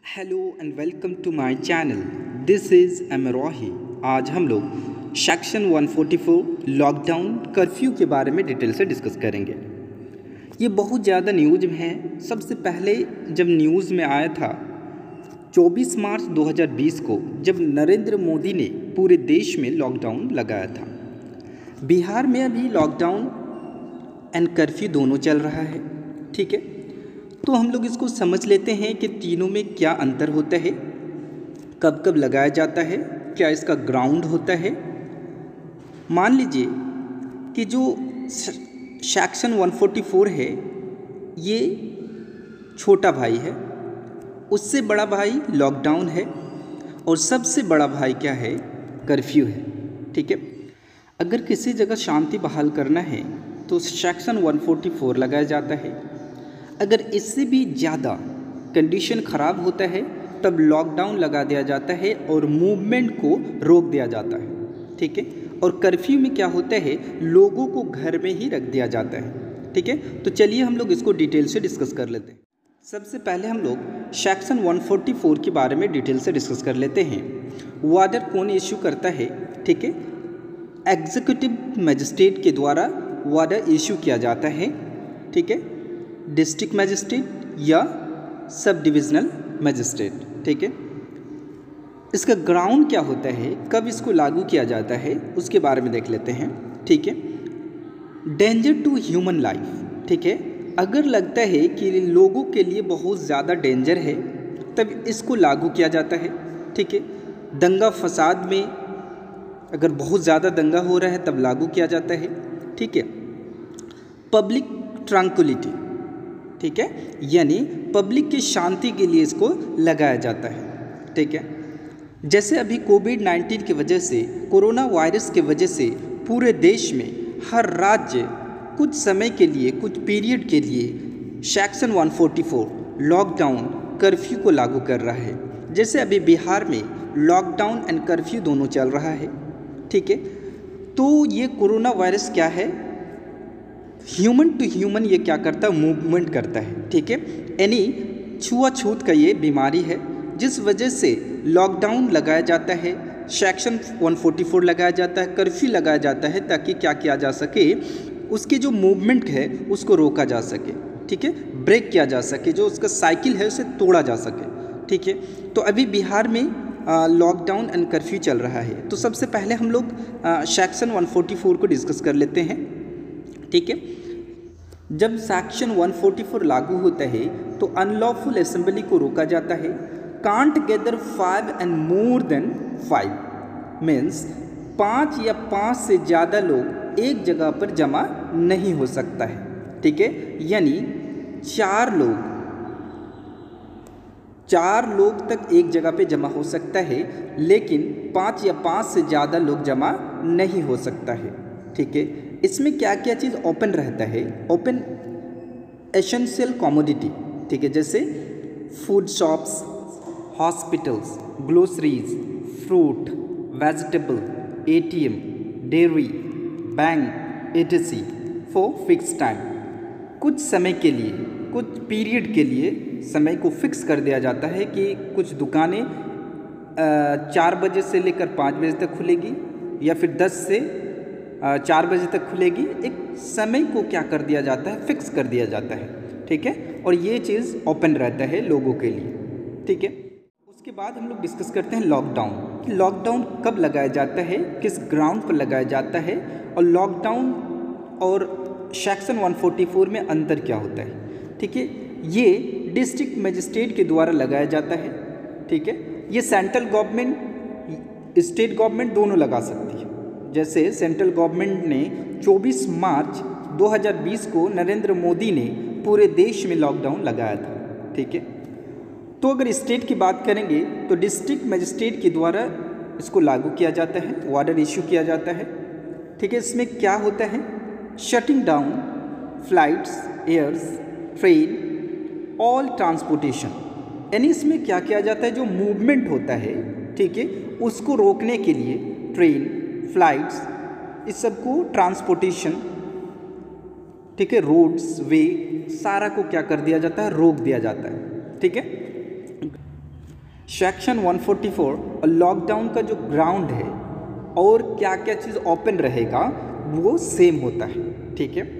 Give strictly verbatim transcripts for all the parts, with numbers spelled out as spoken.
Hello and welcome to my channel. This is Amrohi. आज हम लोग सेक्शन एक सौ चौवालीस लॉकडाउन कर्फ्यू के बारे में डिटेल से डिस्कस करेंगे। ये बहुत ज़्यादा न्यूज़ में है। सबसे पहले जब न्यूज़ में आया था चौबीस मार्च दो हज़ार बीस को, जब नरेंद्र मोदी ने पूरे देश में लॉकडाउन लगाया था। बिहार में अभी लॉकडाउन एंड कर्फ्यू दोनों चल रहा है, ठीक है। तो हम लोग इसको समझ लेते हैं कि तीनों में क्या अंतर होता है, कब कब लगाया जाता है, क्या इसका ग्राउंड होता है। मान लीजिए कि जो सेक्शन एक सौ चौवालीस है ये छोटा भाई है, उससे बड़ा भाई लॉकडाउन है और सबसे बड़ा भाई क्या है, कर्फ्यू है, ठीक है। अगर किसी जगह शांति बहाल करना है तो सेक्शन एक सौ चौवालीस लगाया जाता है। अगर इससे भी ज़्यादा कंडीशन ख़राब होता है तब लॉकडाउन लगा दिया जाता है और मूवमेंट को रोक दिया जाता है, ठीक है। और कर्फ्यू में क्या होता है, लोगों को घर में ही रख दिया जाता है, ठीक है। तो चलिए हम लोग इसको डिटेल से डिस्कस कर लेते हैं। सबसे पहले हम लोग सेक्शन एक सौ चौवालीस के बारे में डिटेल से डिस्कस कर लेते हैं। वार्डर कौन इश्यू करता है, ठीक है। एग्जीक्यूटिव मजिस्ट्रेट के द्वारा वार्डर इश्यू किया जाता है, ठीक है। डिस्ट्रिक्ट मजिस्ट्रेट या सब डिविजनल मजिस्ट्रेट, ठीक है। इसका ग्राउंड क्या होता है, कब इसको लागू किया जाता है, उसके बारे में देख लेते हैं, ठीक है। डेंजर टू ह्यूमन लाइफ, ठीक है। अगर लगता है कि लोगों के लिए बहुत ज़्यादा डेंजर है तब इसको लागू किया जाता है, ठीक है। दंगा फसाद में अगर बहुत ज़्यादा दंगा हो रहा है तब लागू किया जाता है, ठीक है। पब्लिक ट्रैंक्विलिटी, ठीक है, यानी पब्लिक की शांति के लिए इसको लगाया जाता है, ठीक है। जैसे अभी कोविड नाइन्टीन की वजह से, कोरोना वायरस की वजह से पूरे देश में हर राज्य कुछ समय के लिए, कुछ पीरियड के लिए सेक्शन एक सौ चौवालीस लॉकडाउन कर्फ्यू को लागू कर रहा है। जैसे अभी बिहार में लॉकडाउन एंड कर्फ्यू दोनों चल रहा है, ठीक है। तो ये कोरोना वायरस क्या है, ह्यूमन टू ह्यूमन ये क्या करता है, मूवमेंट करता है, ठीक है। यानी छुआछूत का ये बीमारी है, जिस वजह से लॉकडाउन लगाया जाता है, सेक्शन एक सौ चौवालीस लगाया जाता है, कर्फ्यू लगाया जाता है, ताकि क्या किया जा सके, उसके जो मूवमेंट है उसको रोका जा सके, ठीक है, ब्रेक किया जा सके, जो उसका साइकिल है उसे तोड़ा जा सके, ठीक है। तो अभी बिहार में लॉकडाउन एंड कर्फ्यू चल रहा है। तो सबसे पहले हम लोग सेक्शन एक सौ चौवालीस को डिस्कस कर लेते हैं, ठीक है। जब सेक्शन एक सौ चौवालीस लागू होता है तो अनलॉफुल असेंबली को रोका जाता है। Can't gather five and more than five means पाँच या पाँच से ज़्यादा लोग एक जगह पर जमा नहीं हो सकता है, ठीक है। यानी चार लोग चार लोग तक एक जगह पे जमा हो सकता है, लेकिन पाँच या पाँच से ज़्यादा लोग जमा नहीं हो सकता है, ठीक है। इसमें क्या क्या चीज़ ओपन रहता है, ओपन एसेंशियल कमोडिटी, ठीक है, जैसे food shops, hospitals, groceries, fruit, vegetable, ATM, dairy, bank, etc for fix time. कुछ समय के लिए, कुछ पीरियड के लिए समय को फिक्स कर दिया जाता है कि कुछ दुकानें चार बजे से लेकर पाँच बजे तक खुलेगी या फिर दस से चार बजे तक खुलेगी। एक समय को क्या कर दिया जाता है, फिक्स कर दिया जाता है, ठीक है। और ये चीज़ ओपन रहता है लोगों के लिए, ठीक है। उसके बाद हम लोग डिस्कस करते हैं लॉकडाउन, कि लॉकडाउन कब लगाया जाता है, किस ग्राउंड पर लगाया जाता है, और लॉकडाउन और सेक्शन एक सौ चौवालीस में अंतर क्या होता है, ठीक है। ये डिस्ट्रिक्ट मजिस्ट्रेट के द्वारा लगाया जाता है, ठीक है। ये सेंट्रल गवर्नमेंट, स्टेट गवर्नमेंट दोनों लगा सकती है। जैसे सेंट्रल गवर्नमेंट ने चौबीस मार्च दो हज़ार बीस को नरेंद्र मोदी ने पूरे देश में लॉकडाउन लगाया था, ठीक है। तो अगर स्टेट की बात करेंगे तो डिस्ट्रिक्ट मजिस्ट्रेट के द्वारा इसको लागू किया जाता है, वार्डर इश्यू किया जाता है, ठीक है। इसमें क्या होता है, shutting down flights, airs, train, all transportation. यानी इसमें क्या किया जाता है, जो मूवमेंट होता है, ठीक है, उसको रोकने के लिए ट्रेन, फ्लाइट्स, इस सब को ट्रांसपोर्टेशन, ठीक है, रोड्स, वे, सारा को क्या कर दिया जाता है, रोक दिया जाता है, ठीक है। सेक्शन वन फोर्टी फोर और लॉकडाउन का जो ग्राउंड है और क्या क्या चीज़ ओपन रहेगा वो सेम होता है, ठीक है।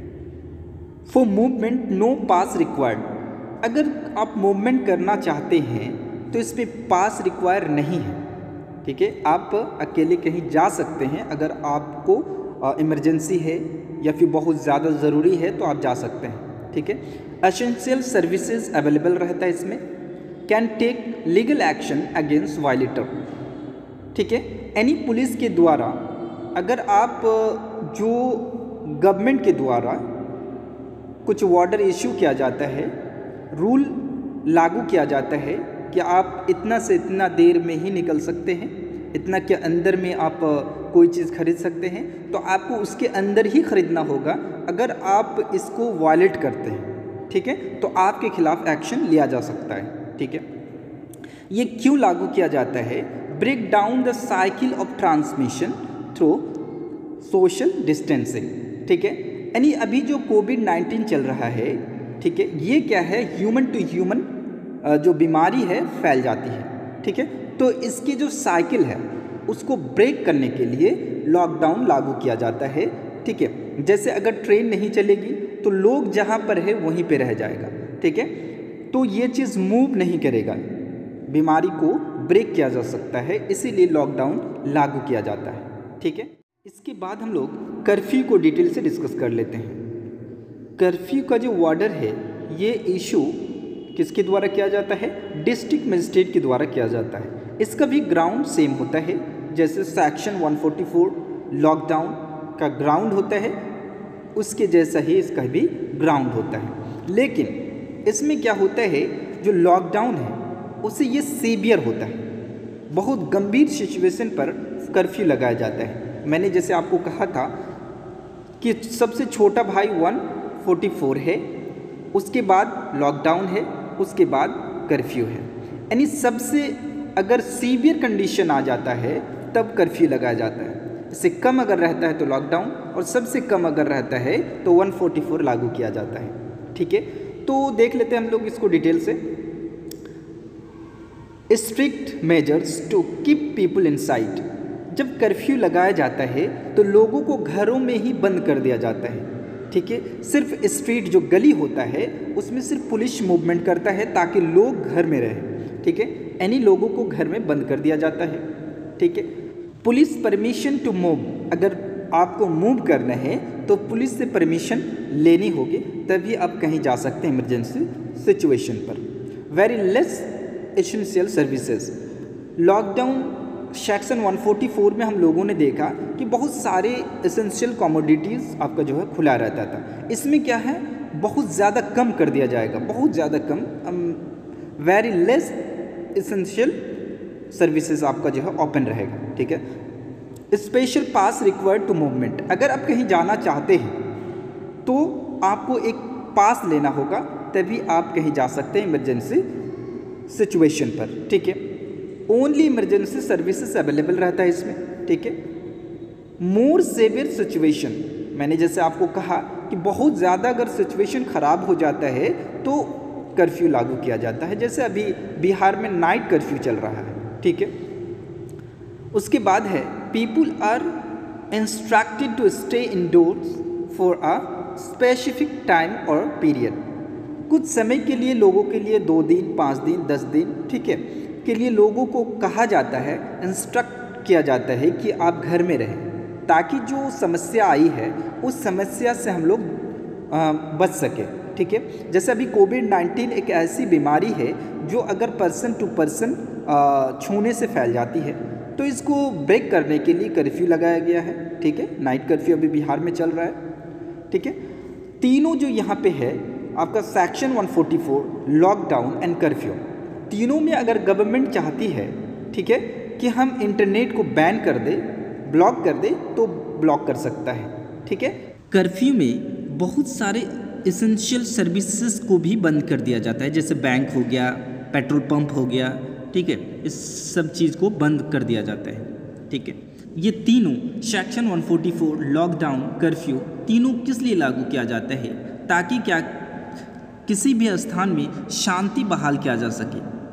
For movement no pass required, अगर आप मूवमेंट करना चाहते हैं तो इसमें पास रिक्वायर नहीं है, ठीक है। आप अकेले कहीं जा सकते हैं, अगर आपको इमरजेंसी है या फिर बहुत ज़्यादा ज़रूरी है तो आप जा सकते हैं, ठीक है। एसेंशियल सर्विसेज अवेलेबल रहता है इसमें। Can take legal action against violator, ठीक है। एनी पुलिस के द्वारा, अगर आप जो गवर्नमेंट के द्वारा कुछ ऑर्डर इश्यू किया जाता है, रूल लागू किया जाता है कि आप इतना से इतना देर में ही निकल सकते हैं, इतना के अंदर में आप कोई चीज़ खरीद सकते हैं, तो आपको उसके अंदर ही ख़रीदना होगा। अगर आप इसको वायलेट करते हैं, ठीक है, तो आपके खिलाफ एक्शन लिया जा सकता है, ठीक है। ये क्यों लागू किया जाता है? Break down the cycle of transmission through social distancing, ठीक है। यानी अभी जो कोविड नाइन्टीन चल रहा है, ठीक है, ये क्या है, ह्यूमन टू ह्यूमन जो बीमारी है फैल जाती है, ठीक है। तो इसकी जो साइकिल है उसको ब्रेक करने के लिए लॉकडाउन लागू किया जाता है, ठीक है। जैसे अगर ट्रेन नहीं चलेगी तो लोग जहाँ पर है वहीं पे रह जाएगा, ठीक है। तो ये चीज़ मूव नहीं करेगा, बीमारी को ब्रेक किया जा सकता है, इसीलिए लॉकडाउन लागू किया जाता है, ठीक है। इसके बाद हम लोग कर्फ्यू को डिटेल से डिस्कस कर लेते हैं। कर्फ्यू का जो ऑर्डर है ये इशू किसके द्वारा किया जाता है? डिस्ट्रिक्ट मजिस्ट्रेट के द्वारा किया जाता है। इसका भी ग्राउंड सेम होता है, जैसे section one forty four lockdown का ग्राउंड होता है, उसके जैसा ही इसका भी ग्राउंड होता है। लेकिन इसमें क्या होता है, जो लॉकडाउन है उससे ये सीवियर होता है, बहुत गंभीर सिचुएशन पर कर्फ्यू लगाया जाता है। मैंने जैसे आपको कहा था कि सबसे छोटा भाई वन फोर्टी फोर है, उसके बाद लॉकडाउन है, उसके बाद कर्फ्यू है। यानी सबसे अगर सीवियर कंडीशन आ जाता है तब कर्फ्यू लगाया जाता है। इससे कम अगर रहता है तो लॉकडाउन, और सबसे कम अगर रहता है तो वन फोर्टी फोर लागू किया जाता है, ठीक है। तो देख लेते हैं हम लोग इसको डिटेल से। Strict measures to keep people inside, जब कर्फ्यू लगाया जाता है तो लोगों को घरों में ही बंद कर दिया जाता है, ठीक है। सिर्फ स्ट्रीट जो गली होता है उसमें सिर्फ पुलिस मूवमेंट करता है ताकि लोग घर में रहें, ठीक है। यानी लोगों को घर में बंद कर दिया जाता है, ठीक है। पुलिस परमिशन टू मूव, अगर आपको मूव करना है तो पुलिस से परमिशन लेनी होगी, तभी आप कहीं जा सकते हैं इमरजेंसी सिचुएशन पर। Very less essential services, lockdown section one forty four में हम लोगों ने देखा कि बहुत सारे एसेंशियल कमोडिटीज़ आपका जो है खुला रहता था। इसमें क्या है, बहुत ज़्यादा कम कर दिया जाएगा, बहुत ज़्यादा कम, वेरी लेस एसेंशियल सर्विसेज आपका जो है ओपन रहेगा, ठीक है। Special pass required to movement, अगर आप कहीं जाना चाहते हैं तो आपको एक पास लेना होगा, तभी आप कहीं जा सकते हैं इमरजेंसी सिचुएशन पर, ठीक है। ओनली इमरजेंसी सर्विसेज अवेलेबल रहता है इसमें, ठीक है। मोर सेवियर सिचुएशन, मैंने जैसे आपको कहा कि बहुत ज़्यादा अगर सिचुएशन ख़राब हो जाता है तो कर्फ्यू लागू किया जाता है, जैसे अभी बिहार में नाइट कर्फ्यू चल रहा है, ठीक है। उसके बाद है people are instructed to stay indoors for a specific time और पीरियड, कुछ समय के लिए, लोगों के लिए दो दिन, पाँच दिन, दस दिन, ठीक है, के लिए लोगों को कहा जाता है, इंस्ट्रक्ट किया जाता है कि आप घर में रहें, ताकि जो समस्या आई है उस समस्या से हम लोग बच सके, ठीक है। जैसे अभी कोविड नाइन्टीन एक ऐसी बीमारी है जो अगर पर्सन टू पर्सन छूने से फैल जाती है, तो इसको ब्रेक करने के लिए कर्फ्यू लगाया गया है, ठीक है। नाइट कर्फ्यू अभी बिहार में चल रहा है, ठीक है। तीनों जो यहाँ पे है आपका section one forty four lockdown and curfew, तीनों में अगर गवर्नमेंट चाहती है, ठीक है, कि हम इंटरनेट को बैन कर दे, ब्लॉक कर दे, तो ब्लॉक कर सकता है, ठीक है। कर्फ्यू में बहुत सारे एसेंशियल सर्विसेज को भी बंद कर दिया जाता है, जैसे बैंक हो गया, पेट्रोल पंप हो गया, ठीक है, इस सब चीज़ को बंद कर दिया जाता है, ठीक है। ये तीनों section one forty four lockdown curfew तीनों किस लिए लागू किया जाता है, ताकि क्या किसी भी स्थान में शांति बहाल किया जा सके,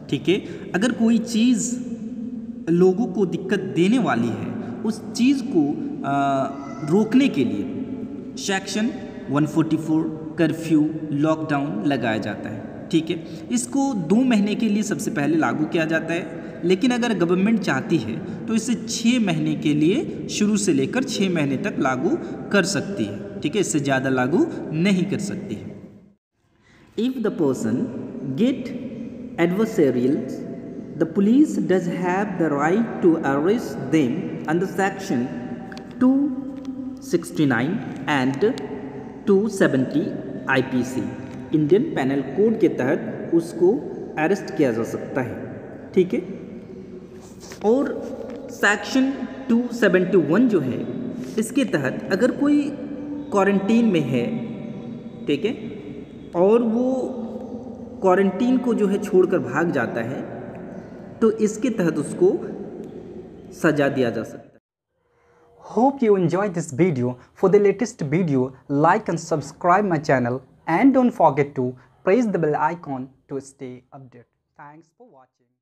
ठीक है। अगर कोई चीज़ लोगों को दिक्कत देने वाली है, उस चीज़ को आ, रोकने के लिए सेक्शन एक सौ चौवालीस कर्फ्यू लॉकडाउन लगाया जाता है, ठीक है। इसको दो महीने के लिए सबसे पहले लागू किया जाता है, लेकिन अगर गवर्नमेंट चाहती है तो इसे छः महीने के लिए शुरू से लेकर छः महीने तक लागू कर सकती है, ठीक है। इससे ज़्यादा लागू नहीं कर सकती है। If the person get adversarials, the police does have the right to arrest them under section two sixty-nine and two seventy I P C, Indian panel code के तहत उसको अरेस्ट किया जा सकता है, ठीक है। और सेक्शन दो सौ इकहत्तर जो है, इसके तहत अगर कोई क्वारंटीन में है, ठीक है, और वो क्वारंटीन को जो है छोड़कर भाग जाता है, तो इसके तहत उसको सजा दिया जा सकता है। Hope you enjoyed this video. For the latest video, like and subscribe my channel and don't forget to press the bell icon to stay updated. Thanks for watching.